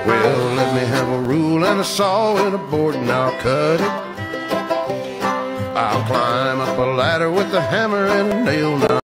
Well, let me have a rule and a saw and a board and I'll cut it. I'll climb up a ladder with a hammer and a nail.